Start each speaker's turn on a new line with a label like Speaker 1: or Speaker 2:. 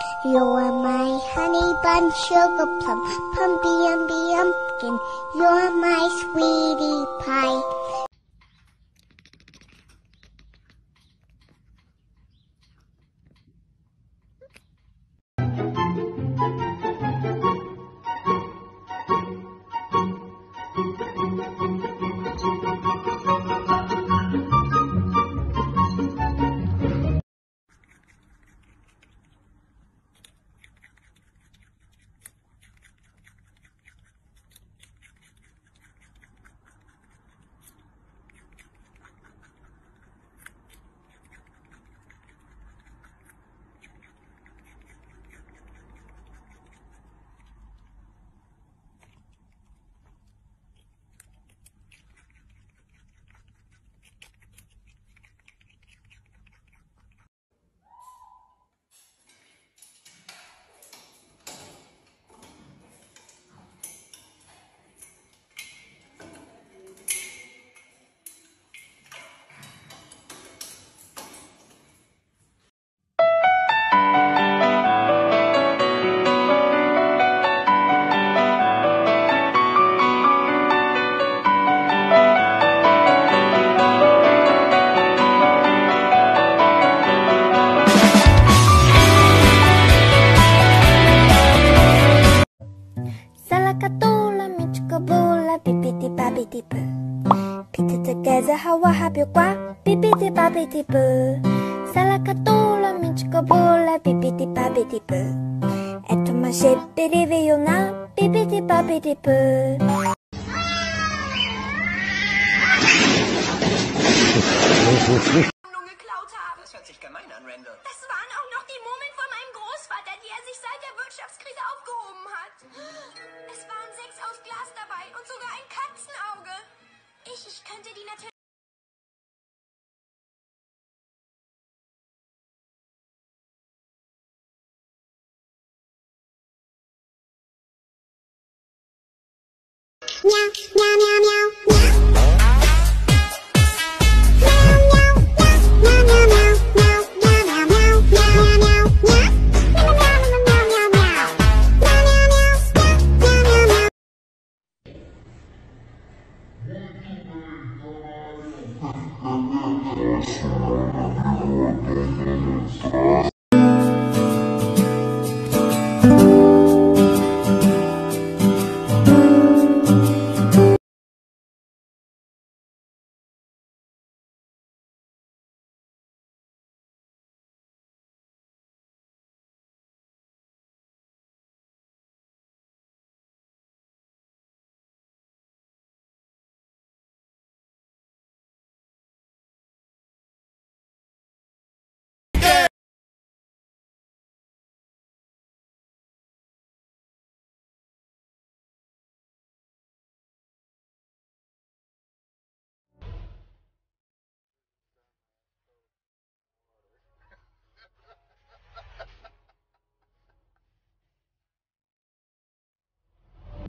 Speaker 1: You're my honey bun, sugar plum, pumpy umby umpkin. You're my sweetie pie.
Speaker 2: together how I have you qua bibidi babidi boo. Salakatola minchikabula bibidi babidi boo. Eto ma shippidi viona bibidi babidi boo.
Speaker 3: Geklaut habe.
Speaker 4: Das hört sich gemein an, Randall.
Speaker 3: Das waren auch noch die Mumien von meinem Großvater, die er sich seit der Wirtschaftskrise aufgehoben hat. Es waren 6 aus Glas dabei und sogar ein Katzenauge. Ich könnte die natürlich...
Speaker 1: Meow, meow, meow, meow, meow.
Speaker 5: Thank you.